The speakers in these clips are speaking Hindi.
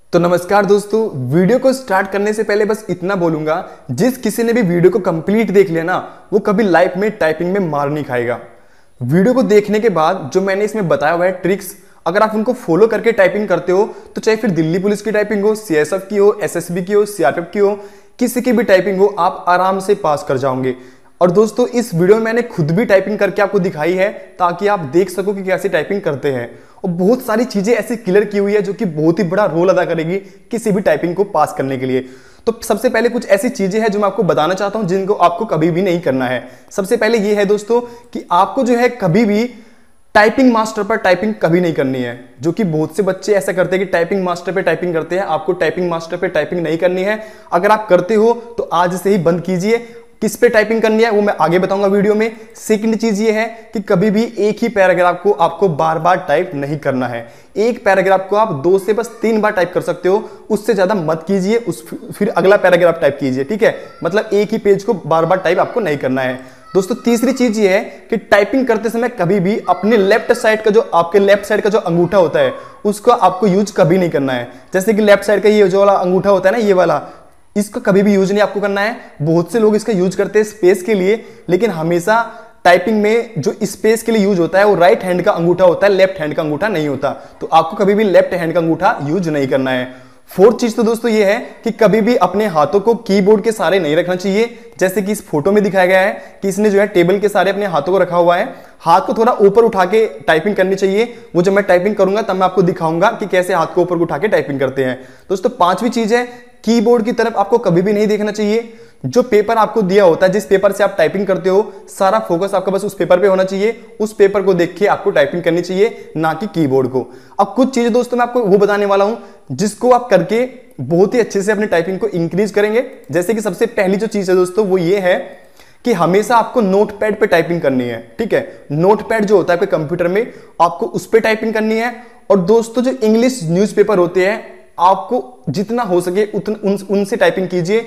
तो नमस्कार दोस्तों, वीडियो को स्टार्ट करने से पहले बस इतना बोलूंगा, जिस किसी ने भी वीडियो को कंप्लीट देख लिया ना, वो कभी लाइफ में टाइपिंग में मार नहीं खाएगा। वीडियो को देखने के बाद जो मैंने इसमें बताया हुआ है ट्रिक्स, अगर आप उनको फॉलो करके टाइपिंग करते हो तो चाहे फिर दिल्ली पुलिस की टाइपिंग हो, सीएसएफ की हो, एसएसबी की हो, सीआरपीएफ की हो, किसी की भी टाइपिंग हो, आप आराम से पास कर जाओगे। और दोस्तों, इस वीडियो में मैंने खुद भी टाइपिंग करके आपको दिखाई है ताकि आप देख सको कि कैसे टाइपिंग करते हैं। और बहुत सारी चीजें ऐसी क्लियर की हुई है जो कि बहुत ही बड़ा रोल अदा करेगी किसी भी टाइपिंग को पास करने के लिए। तो सबसे पहले कुछ ऐसी चीजें हैं जो मैं आपको बताना चाहता हूं जिनको आपको कभी भी नहीं करना है। सबसे पहले ये है दोस्तों कि आपको जो है कभी भी टाइपिंग मास्टर पर टाइपिंग कभी नहीं करनी है। जो कि बहुत से बच्चे ऐसा करते हैं कि टाइपिंग मास्टर पे टाइपिंग करते हैं। आपको टाइपिंग मास्टर पे टाइपिंग नहीं करनी है। अगर आप करते हो तो आज से ही बंद कीजिए। किस पे टाइपिंग करनी है वो मैं आगे बताऊंगा वीडियो में। सेकंड चीज ये है कि कभी भी एक ही पैराग्राफ को आपको बार बार टाइप नहीं करना है। एक पैराग्राफ को आप 2 से बस 3 बार टाइप कर सकते हो, उससे ज्यादा मत कीजिए। फिर अगला पैराग्राफ टाइप कीजिए, ठीक है। मतलब एक ही पेज को बार बार टाइप आपको नहीं करना है। दोस्तों, तीसरी चीज ये है कि टाइपिंग करते समय कभी भी अपने लेफ्ट साइड का जो आपके लेफ्ट साइड का जो अंगूठा होता है उसको आपको यूज कभी नहीं करना है। जैसे कि लेफ्ट साइड का ये जो वाला अंगूठा होता है ना, ये वाला, इसका कभी भी यूज नहीं आपको करना है। बहुत से लोग इसका यूज करते हैं स्पेस के लिए, लेकिन हमेशा टाइपिंग में जो स्पेस के लिए यूज होता है वो राइट हैंड का अंगूठा होता है, लेफ्ट हैंड का अंगूठा नहीं होता। तो आपको कभी भी लेफ्ट हैंड का अंगूठा यूज नहीं करना है। फोर्थ चीज तो दोस्तों ये है कि कभी भी अपने हाथों को कीबोर्ड के सहारे नहीं रखना चाहिए। जैसे कि इस फोटो में दिखाया गया है कि इसने जो है टेबल के सहारे अपने हाथों को रखा हुआ है। हाथ को थोड़ा ऊपर उठा के टाइपिंग करनी चाहिए। वो जब मैं टाइपिंग करूंगा तब मैं आपको दिखाऊंगा कि कैसे हाथ को ऊपर उठा के टाइपिंग करते हैं। दोस्तों, पांचवी चीज है, कीबोर्ड की तरफ आपको कभी भी नहीं देखना चाहिए। जो पेपर आपको दिया होता है, जिस पेपर से आप टाइपिंग करते हो, सारा फोकस आपका बस उस पेपर पे होना चाहिए। उस पेपर को देख के आपको टाइपिंग करनी चाहिए, ना कि कीबोर्ड को। अब कुछ चीजें दोस्तों मैं आपको वो बताने वाला हूं जिसको आप करके बहुत ही अच्छे से अपनी टाइपिंग को इंक्रीज करेंगे। जैसे कि सबसे पहली जो चीज है दोस्तों वो ये है कि हमेशा आपको नोटपैड पे टाइपिंग करनी है, ठीक है। नोटपैड जो होता है आपके कंप्यूटर में, आपको उस पर टाइपिंग करनी है। और दोस्तों, जो इंग्लिश न्यूज़पेपर होते हैं, आपको जितना हो सके उनसे टाइपिंग कीजिए।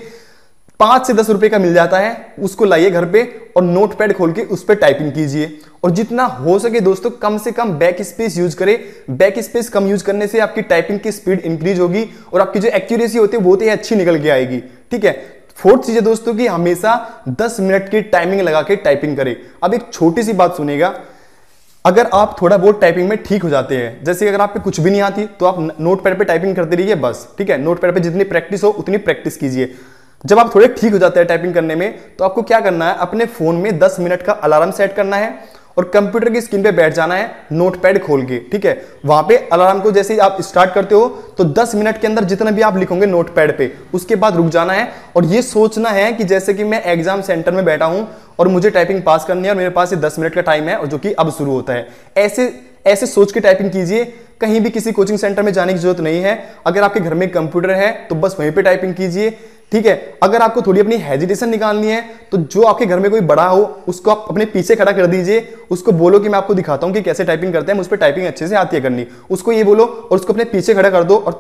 5 से 10 रुपए का मिल जाता है, उसको लाइए घर पे और नोटपैड खोल के उस पर टाइपिंग कीजिए। और जितना हो सके दोस्तों कम से कम बैक स्पेस यूज करें। बैक स्पेस कम यूज करने से आपकी टाइपिंग की स्पीड इंक्रीज होगी और आपकी जो एक्यूरेसी होती है बहुत ही अच्छी निकल के आएगी, ठीक है। फोर्थ चीज है दोस्तों कि हमेशा 10 मिनट की टाइमिंग लगा के टाइपिंग करें। अब एक छोटी सी बात सुनिएगा, अगर आप थोड़ा बहुत टाइपिंग में ठीक हो जाते हैं, जैसे अगर आप पे कुछ भी नहीं आती तो आप नोटपैड पे टाइपिंग करते रहिए बस, ठीक है। नोटपैड पे जितनी प्रैक्टिस हो उतनी प्रैक्टिस कीजिए। जब आप थोड़े ठीक हो जाते हैं टाइपिंग करने में, तो आपको क्या करना है, अपने फोन में 10 मिनट का अलार्म सेट करना है और कंप्यूटर की स्क्रीन पे बैठ जाना है नोटपैड खोल के, ठीक है। वहां पे अलार्म को जैसे ही आप स्टार्ट करते हो तो 10 मिनट के अंदर जितना भी आप लिखोगे नोटपैड पे, उसके बाद रुक जाना है और ये सोचना है कि जैसे कि मैं एग्जाम सेंटर में बैठा हूं और मुझे टाइपिंग पास करनी है और मेरे पास ये 10 मिनट का टाइम है और जो कि अब शुरू होता है। ऐसे सोच के टाइपिंग कीजिए। कहीं भी किसी कोचिंग सेंटर में जाने की जरूरत नहीं है। अगर आपके घर में कंप्यूटर है तो बस वहीं पे टाइपिंग कीजिए, ठीक है। अगर आपको थोड़ी अपनी हेजिटेशन निकालनी है तो जो आपके घर में कोई बड़ा हो उसको आप अपने पीछे खड़ा कर दीजिए। उसको बोलो कि मैं आपको दिखाता हूं कि कैसे टाइपिंग करते हैं, मुझ पर टाइपिंग अच्छे से आती है करनी। उसको ये बोलो और उसको अपने पीछे खड़ा कर दो और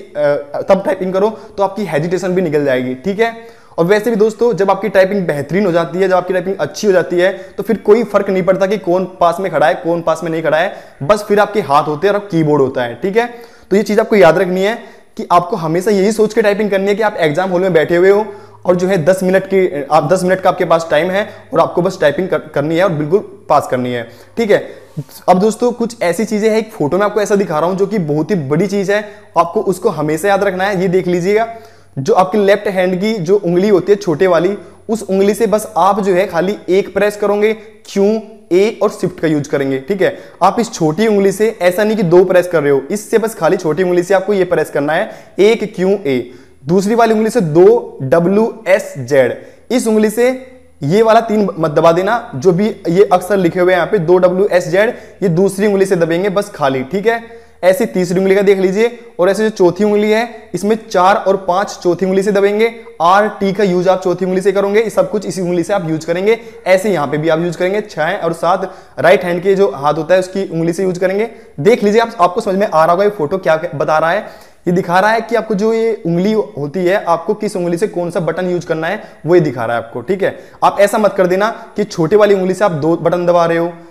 तब टाइपिंग करो, तो आपकी हेजिटेशन भी निकल जाएगी, ठीक है। और वैसे भी दोस्तों, जब आपकी टाइपिंग बेहतरीन हो जाती है, जब आपकी टाइपिंग अच्छी हो जाती है, तो फिर कोई फर्क नहीं पड़ता कि कौन पास में खड़ा है कौन पास में नहीं खड़ा है। बस फिर आपके हाथ होते हैं और कीबोर्ड होता है, ठीक है। तो ये चीज आपको याद रखनी है कि आपको हमेशा यही सोच के टाइपिंग करनी है कि आप एग्जाम हॉल में बैठे हुए हो और जो है 10 मिनट का आपके पास टाइम है और आपको बस टाइपिंग करनी है और बिल्कुल पास करनी है, ठीक है। अब दोस्तों, कुछ ऐसी चीजें हैं, एक फोटो में आपको ऐसा दिखा रहा हूं जो कि बहुत ही बड़ी चीज है, आपको उसको हमेशा याद रखना है। ये देख लीजिएगा, जो आपकी लेफ्ट हैंड की जो उंगली होती है छोटे वाली, उस उंगली से बस आप जो है खाली एक प्रेस करोगे, क्यू, ए और शिफ्ट का यूज करेंगे, ठीक है। आप इस छोटी उंगली से, ऐसा नहीं कि 2 प्रेस कर रहे हो, इससे बस खाली छोटी उंगली से आपको ये प्रेस करना है, एक क्यू ए। दूसरी वाली उंगली से 2 डब्ल्यू एस जेड। इस उंगली से ये वाला 3 मत दबा देना, जो भी ये अक्षर लिखे हुए हैं यहाँ पे 2 डब्ल्यू एस जेड, ये दूसरी उंगली से दबेंगे बस खाली, ठीक है। ऐसे तीसरी उंगली का देख लीजिए। और ऐसे जो चौथी उंगली है इसमें 4 और 5 चौथी उंगली से दबेंगे। आर टी का यूज आप चौथी उंगली से करोगे, सब कुछ इसी उंगली से आप यूज करेंगे। ऐसे यहाँ पे भी आप यूज करेंगे। 6 और 7 राइट हैंड के जो हाथ होता है उसकी उंगली से यूज करेंगे। देख लीजिए, आपको समझ में आ रहा होगा ये फोटो क्या बता रहा है। ये दिखा रहा है कि आपको जो ये उंगली होती है, आपको किस उंगली से कौन सा बटन यूज करना है वो ये दिखा रहा है आपको, ठीक है। आप ऐसा मत कर देना कि छोटे वाली उंगली से आप 2 बटन दबा रहे हो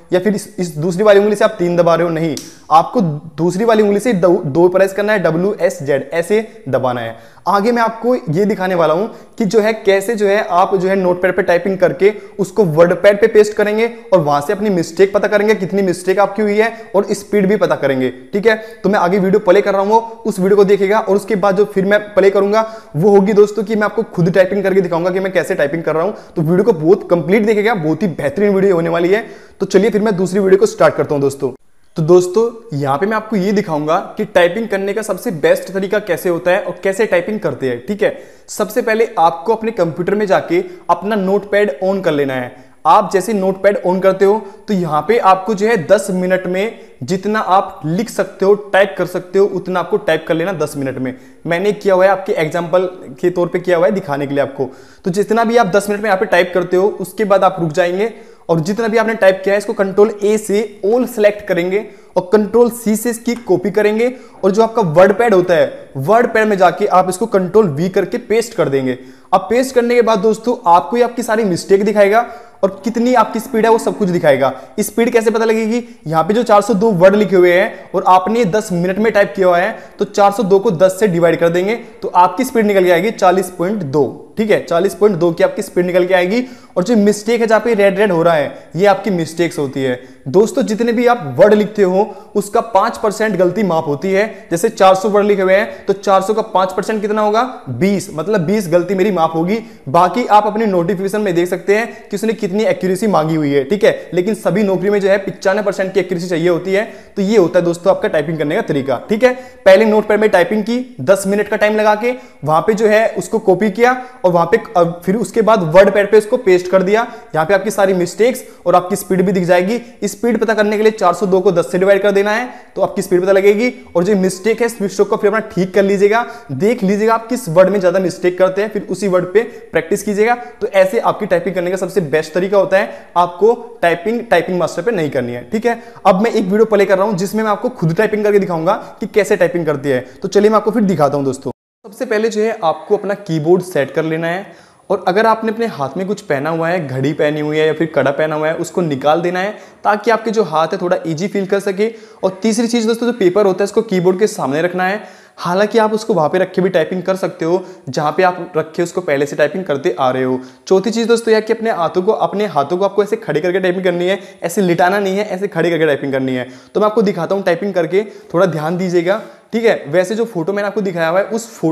या फिर इस दूसरी वाली उंगली से आप 3 दबा रहे हो, नहीं, आपको दूसरी वाली उंगली से 2 प्रेस करना है, WSZ ऐसे दबाना है। आगे मैं आपको ये दिखाने वाला हूं कि जो है कैसे जो है आप जो है नोटपैड पे टाइपिंग करके उसको वर्डपैड पे पेस्ट करेंगे और वहां से अपनी मिस्टेक पता करेंगे, कितनी मिस्टेक आपकी हुई है और स्पीड भी पता करेंगे। ठीक है, तो मैं आगे वीडियो प्ले कर रहा हूं, उस वीडियो को देखिएगा और उसके बाद जो फिर मैं प्ले करूंगा वो होगी दोस्तों कि मैं आपको खुद टाइपिंग करके दिखाऊंगा कि मैं कैसे टाइपिंग कर रहा हूं। तो वीडियो को बहुत कंप्लीट देखिएगा, बहुत ही बेहतरीन वीडियो होने वाली है। तो चलिए फिर मैं दूसरी वीडियो को स्टार्ट करता हूं दोस्तों। तो दोस्तों यहाँ पे मैं आपको ये दिखाऊंगा कि टाइपिंग करने का सबसे बेस्ट तरीका कैसे होता है और कैसे टाइपिंग करते हैं। ठीक है, सबसे पहले आपको अपने कंप्यूटर में जाके अपना नोटपैड ऑन कर लेना है। आप जैसे नोटपैड ऑन करते हो तो यहाँ पे आपको जो है 10 मिनट में जितना आप लिख सकते हो, टाइप कर सकते हो, उतना आपको टाइप कर लेना 10 मिनट में। मैंने किया हुआ है, आपके एग्जांपल के तौर पे किया हुआ है दिखाने के लिए आपको। तो जितना भी आप 10 मिनट में यहाँ पे टाइप करते हो उसके बाद आप रुक जाएंगे और जितना भी आपने टाइप किया है इसको कंट्रोल A से ऑल सेलेक्ट करेंगे और कंट्रोल C से इसकी कॉपी करेंगे और जो आपका वर्डपैड होता है वर्डपैड में जाके आप इसको कंट्रोल V करके पेस्ट कर देंगे। अब पेस्ट करने के बाद दोस्तों आपको ये आपकी सारी मिस्टेक दिखाएगा और कितनी आपकी स्पीड है वो सब कुछ दिखाएगा। स्पीड कैसे पता लगेगी, यहाँ पे जो 402 वर्ड लिखे हुए हैं और आपने 10 मिनट में टाइप किया हुआ है तो 402 को 10 से डिवाइड कर देंगे तो आपकी स्पीड निकल के आएगी 40.2। ठीक है, 40.2 की आपकी स्पीड निकल के आएगी। और जो मिस्टेक है जहां पे रेड रेड हो रहा है ये आपकी मिस्टेक्स होती है दोस्तों। जितने भी आप वर्ड लिखते हो उसका 5% गलती माफ होती है। जैसे 400 वर्ड लिखे हुए हैं तो 400 का 5% कितना होगा, 20, मतलब 20 गलती मेरी माफ होगी। बाकी आप अपनी नोटिफिकेशन में देख सकते हैं कि उसने कितनी एक्यूरेसी मांगी हुई है। ठीक है, लेकिन सभी नौकरी में जो है 95% की एक्यूरेसी चाहिए होती है। तो ये होता है दोस्तों आपका टाइपिंग करने का तरीका। ठीक है, पहले नोटपैड में टाइपिंग की 10 मिनट का टाइम लगा के, वहां पे जो है उसको कॉपी किया और वहां पे फिर उसके बाद वर्डपैड पे उसको पेस्ट कर दिया। यहां पे आपकी सारी मिस्टेक्स और आपकी स्पीड भी दिख जाएगी। स्पीड पता करने के लिए 402 को 10 से डिवाइड कर देना है तो आपकी स्पीड पता लगेगी। और जो मिस्टेक है मिस्टेक को फिर अपना ठीक कर लीजिएगा, देख लीजिएगा आप किस वर्ड में ज्यादा मिस्टेक करते हैं, फिर उसी वर्ड पे प्रैक्टिस कीजिएगा। तो ऐसे आपकी टाइपिंग करने का सबसे बेस्ट तरीका होता है। आपको टाइपिंग मास्टर पे नहीं करनी है। ठीक है, अब मैं एक वीडियो प्ले कर रहा हूं जिसमें मैं आपको खुद टाइपिंग करके दिखाऊंगा कि कैसे टाइपिंग करती है। तो चलिए मैं आपको फिर दिखाता हूं दोस्तों। सबसे पहले जो है आपको अपना कीबोर्ड सेट कर लेना है और अगर आपने अपने हाथ में कुछ पहना हुआ है, घड़ी पहनी हुई है या फिर कड़ा पहना हुआ है, उसको निकाल देना है ताकि आपके जो हाथ है थोड़ा इजी फील कर सके। और तीसरी चीज दोस्तों, जो पेपर होता है उसको कीबोर्ड के सामने रखना है। हालांकि आप उसको वहां पे रख के भी टाइपिंग कर सकते हो जहां पे आप रखे उसको पहले से टाइपिंग करते आ रहे हो। चौथी चीज दोस्तों यह कि अपने हाथों को आपको ऐसे खड़े करके टाइपिंग करनी है, ऐसे लिटाना नहीं है, ऐसे खड़े करके टाइपिंग करनी है। तो मैं आपको दिखाता हूँ टाइपिंग करके, थोड़ा ध्यान दीजिएगा। ठीक है, वैसे जो फोटो मैंने आपको दिखाया हुआ है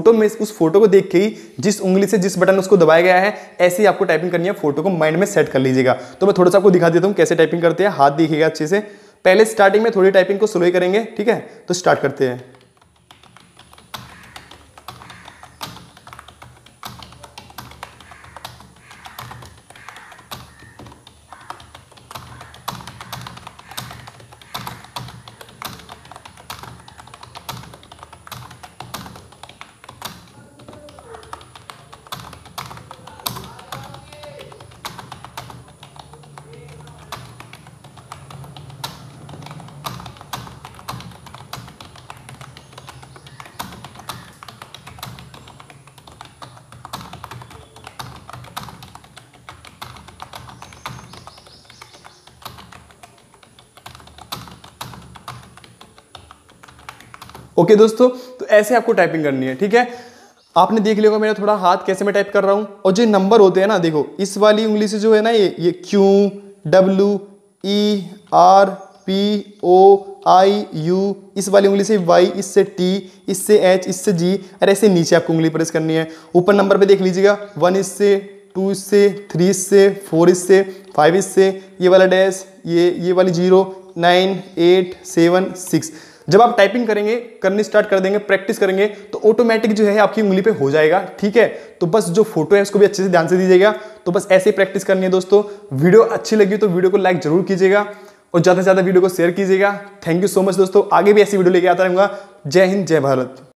उस फोटो को देख के ही जिस उंगली से जिस बटन उसको दबाया गया है ऐसे ही आपको टाइपिंग करनी है। फोटो को माइंड में सेट कर लीजिएगा। तो मैं थोड़ा सा आपको दिखा देता हूँ कैसे टाइपिंग करते हैं। हाथ दिखेगा अच्छे से। पहले स्टार्टिंग में थोड़ी टाइपिंग को स्लो ही करेंगे। ठीक है, तो स्टार्ट करते हैं। ओके दोस्तों, तो ऐसे आपको टाइपिंग करनी है। ठीक है, आपने देख लिया होगा मेरा थोड़ा हाथ कैसे मैं टाइप कर रहा हूं। और जो नंबर होते हैं ना, देखो इस वाली उंगली से जो है ना ये Q W E R P O I U, इस वाली उंगली से Y, इससे T, इससे H, इससे G, और ऐसे नीचे आपको उंगली प्रेस करनी है। ऊपर नंबर पे देख लीजिएगा 1 इससे, 2 इससे, 3 इससे, 4 इससे, 5 इससे, ये वाला डैश, ये वाली 0, 9, 8, 7, 6। जब आप टाइपिंग करेंगे, करनी स्टार्ट कर देंगे, प्रैक्टिस करेंगे तो ऑटोमेटिक जो है आपकी उंगली पे हो जाएगा। ठीक है, तो बस जो फोटो है उसको भी अच्छे से ध्यान से दीजिएगा। तो बस ऐसे ही प्रैक्टिस करनी है दोस्तों। वीडियो अच्छी लगी तो वीडियो को लाइक जरूर कीजिएगा और ज्यादा से ज्यादा वीडियो को शेयर कीजिएगा। थैंक यू सो मच दोस्तों, आगे भी ऐसी वीडियो लेके आता रहूंगा। जय हिंद, जय भारत।